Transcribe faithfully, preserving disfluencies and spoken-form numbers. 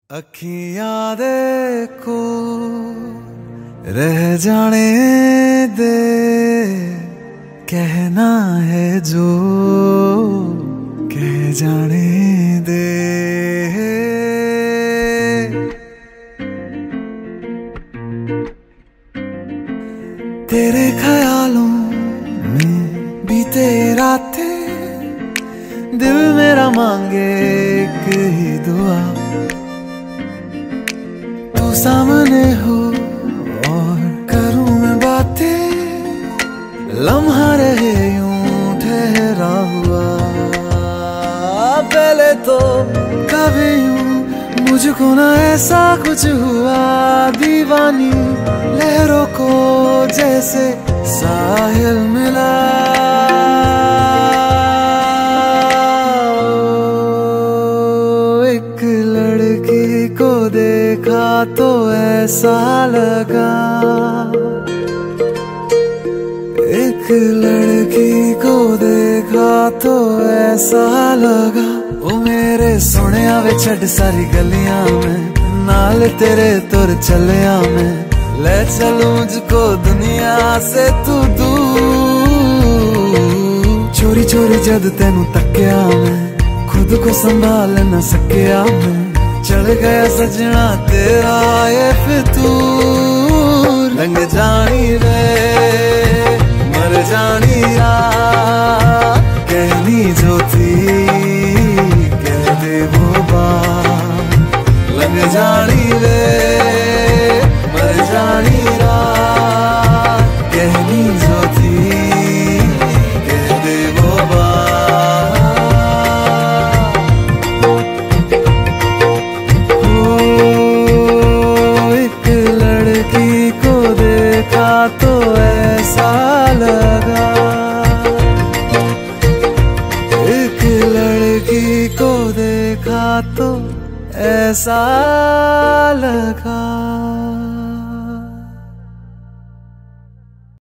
अखियां देखो रह जाने दे, कहना है जो कह जाने दे। तेरे ख्यालों में बीते रातें, दिल मेरा मांगे एक ही दुआ, तू सामने हो और करूं मैं बातें, लम्हा रहे यूं ठहरा हुआ। पहले तो कभी यूं मुझको ना ऐसा कुछ हुआ, दीवानी लहरों को जैसे साहिल मिला। एक लड़की को देखा तो ऐसा लगा, एक लड़की को देखा तो ऐसा लगा। ओ मेरे सोनिया वे छड़ सारी गलियां में, नाल तेरे तुर चलिया मैं, ले चलूं मुझको दुनिया से तू दूर। चोरी चोरी जद तेनू तक्या मैं, खुद को संभाल न सकिया मैं, चढ़ गया सजना तेरा ये फितूर। रंग जानी रे मर जानी रा, कहनी जो थी कह दे वो बात। लग जानी रे मर जानी रा, कहनी जो थी कह दे वो बात। ओ एक लड़की को देखा तो ऐसा लगा, एक लड़की को देखा तो ऐसा लगा।